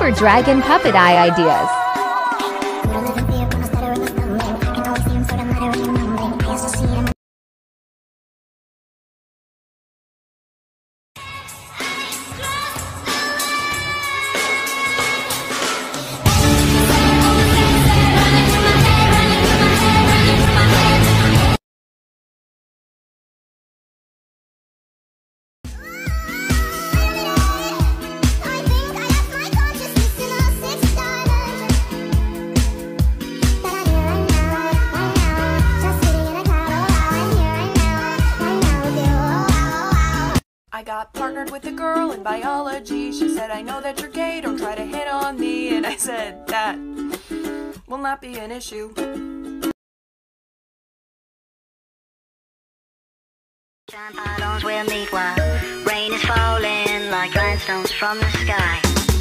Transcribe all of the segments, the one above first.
super dragon puppet eye ideas. I got partnered with a girl in biology. She said, I know that you're gay, don't try to hit on me. And I said, that will not be an issue. Pylons will meet while rain is falling like rhinestones from the sky.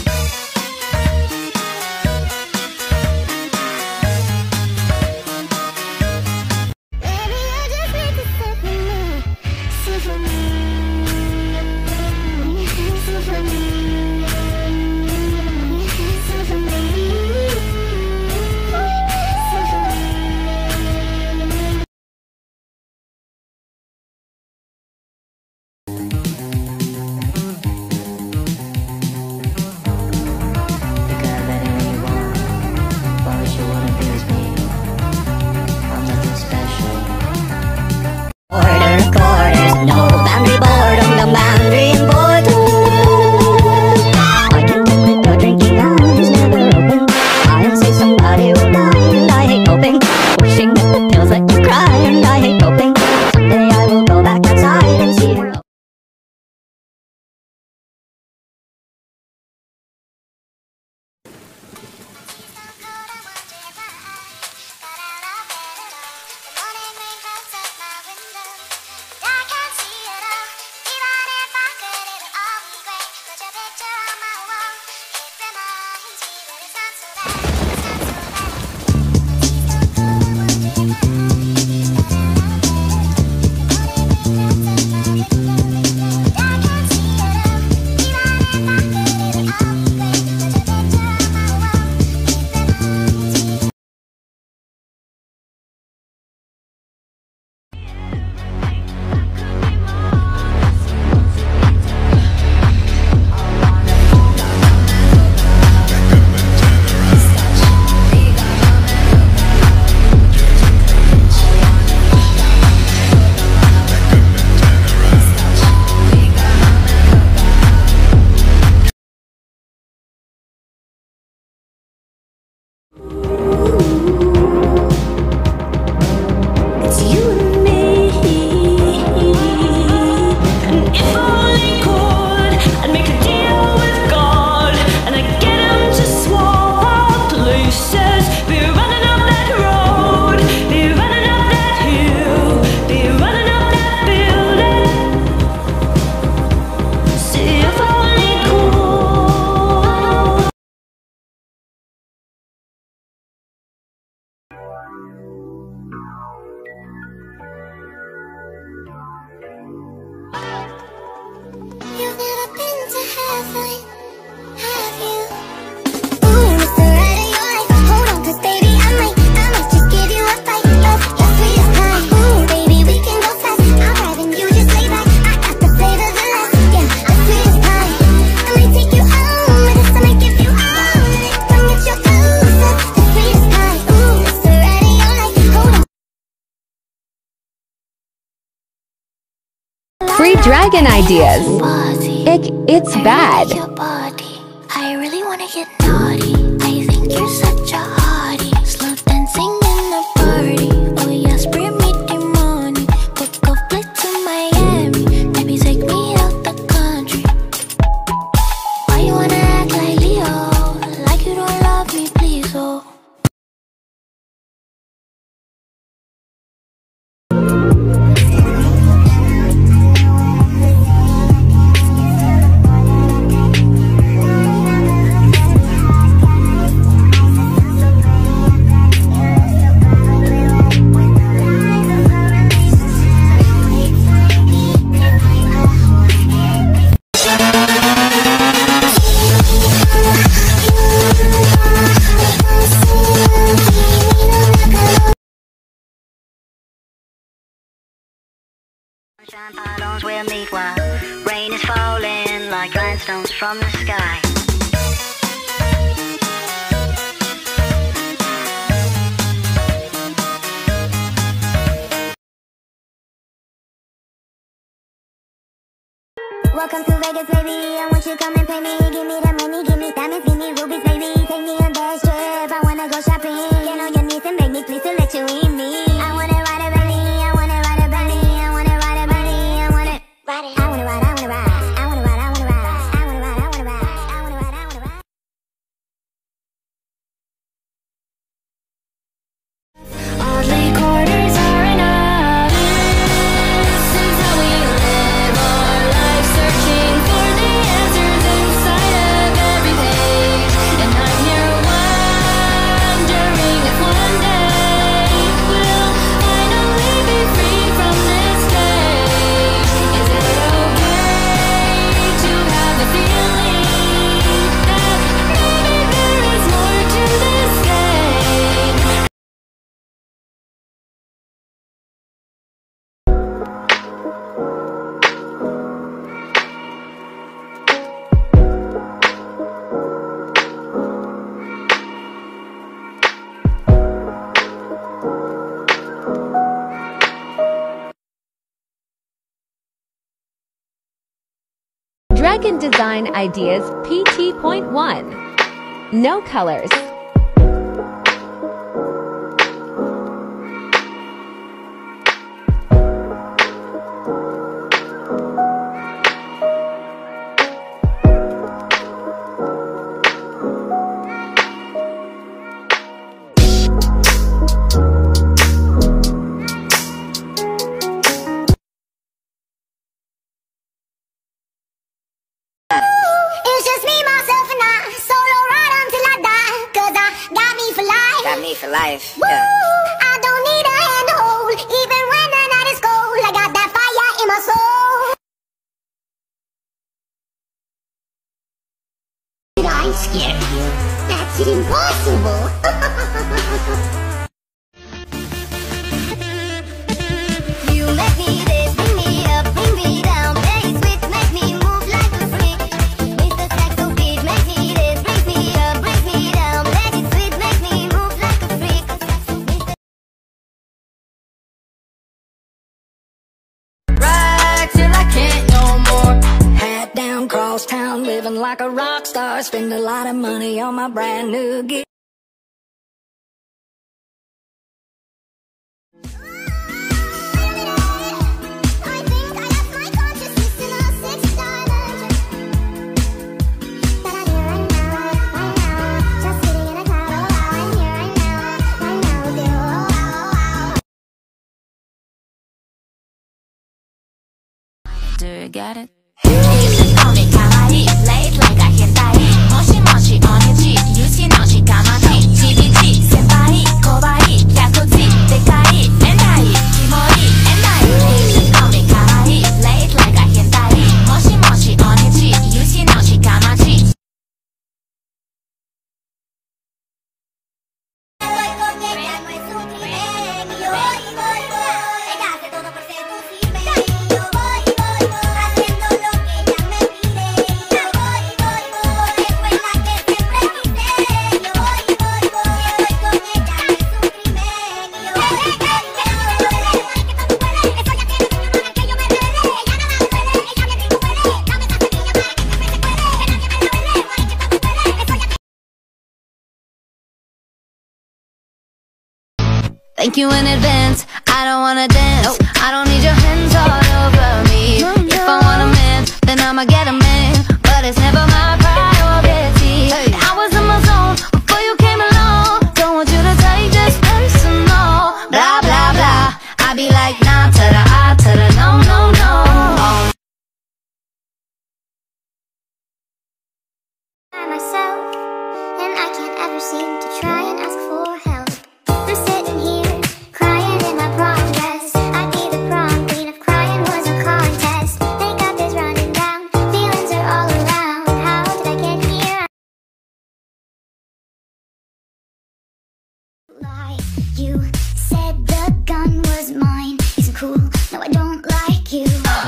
Free dragon ideas. It's bad. I really wanna get naughty. I think you're such a hottie. Slow dancing in the party. Oh yes, bring me the money. Book a flight to Miami. Maybe take me out the country. Why you wanna act like Leo? Like you don't love me, please, oh. Giant pylons will meet while rain is falling like grindstones from the sky. Welcome to Vegas, baby. I want you come and pay me. Give me the money, give me diamonds, give me rubies, baby. Take me on that trip. I wanna go shopping. Get on your knees and beg me, please, to let you in me. I wanna ride a bunny. I wanna ride a bunny. I wanna ride a bunny. I wanna ride it. I wanna ride. I wanna ride. I wanna ride. I wanna ride. I wanna ride. I wanna ride. I wanna ride. I wanna ride. Oddly, quarters are enough. Since how we live our life, searching for the answers inside of every page. And I'm here wondering if one day we'll finally be free from this cage. Is it okay to have the feeling that maybe there is more to this game? Dragon Design Ideas PT.1. No colors. It's just me, myself, and I. Solo ride until I die. 'Cause I got me for life. Got me for life. Woo! I don't need a hand to hold. Even when the night is cold, I got that fire in my soul. Did I scare you? That's impossible. You make me this, bring me up, bring me down. Play switch, make me move like a freak. Mr. Saxo beat, make me this, brings me up, brings me down. Play it sweet, make me move like a freak. Ride till I can't no more. Hat down, cross town, living like a rock star. Spend a lot of money on my brand new gear. I think I lost my consciousness in a sixth dimension. That I'm here right now, just sitting in a cloud. Oh, wow, I'm here right now with you. Oh, wow. Do you get it? You should call me kawaii, late like I can die. Moshi moshi onichi, yushi noshi kamachi. GDG, senpai, kobai, hyakuji, dekai, endai, kimoi, endai. You should call me kawaii, late like I can die. Moshi moshi onichi, yushi noshi kamachi. Estoy con ella, no es un crimen. Y yo voy, ella hace todo por seducirme. Y yo voy, haciendo lo que ella me pide. Y yo voy, después la que siempre quise. Y yo voy, estoy con ella, no es un crimen. Y yo voy, que todo duele, que todo duele. Eso ya tiene un año que yo me revelé. Ella nada me duele, ella bien rico huele. Dame esa semilla para que siempre se cuele. Que nadie me revele, ay, que todo duele. Eso ya. Thank you in advance, I don't wanna dance. I don't need your hands all over me. If I want a man, then I'ma get a man. But it's never my priority. I was in my zone before you came along. Don't want you to take this personal. Blah, blah, blah. I be like, nah to the I to the no, no, no. By myself, and I can't ever seem to try and ask for help. I'm sitting here, crying in my prom dress. I'd be the prom queen if crying was a contest. They got this running down, feelings are all around. How did I get here? Lie, you said the gun was mine. Isn't cool, no I don't like you.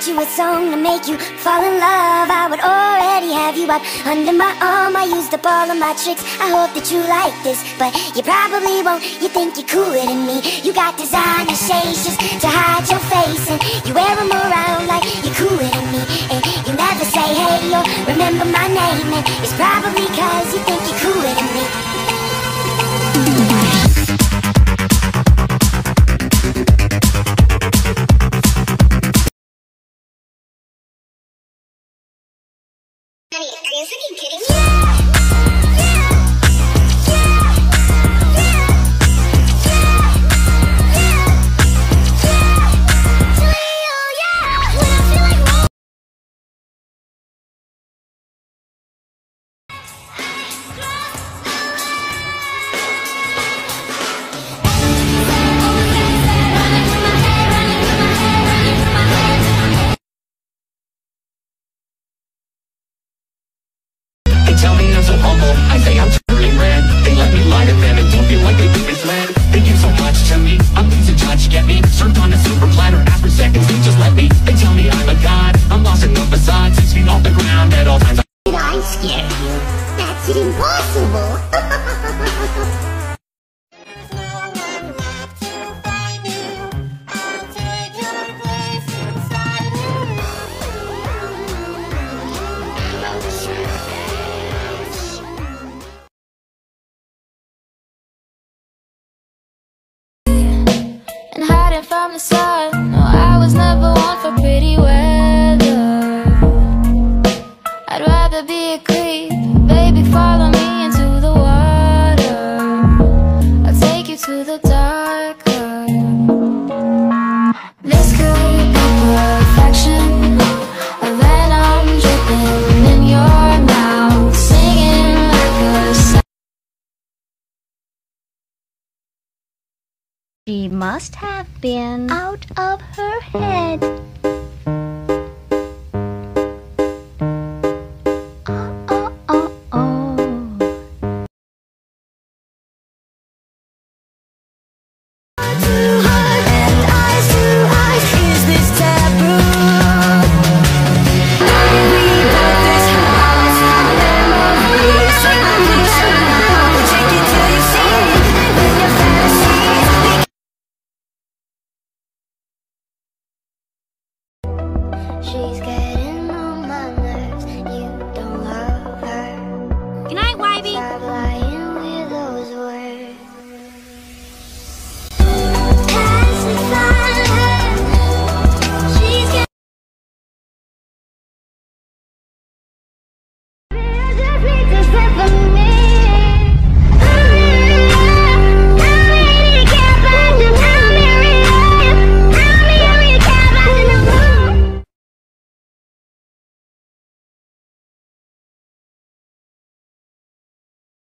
write you a song to make you fall in love, I would already have you up under my arm. I used up all of my tricks, I hope that you like this, but you probably won't. You think you're cooler than me. You got designer shades just to hide your face, and you wear them around like you're cooler than me. And you never say hey or remember my name, and it's probably cause you think you're cooler than me. Honey, are you fucking kidding me? Tell me I'm so humble, I say I'm turning red. They let me lie to them and don't feel like they be misled. They do so much to me, I'm losing touch, get me served on a silver platter, ask for seconds, they just let me. They tell me I'm a god, I'm lost in the facade, 6 feet off the ground at all times. Did I scare you? That's impossible. And hiding from the sun. No, I was never one for pretty weather. I'd rather be a creep. Baby, follow me into the water. I'll take you to the darker. This could be perfection. A venom dripping in your mouth, singing like a song. She must have been out of her head.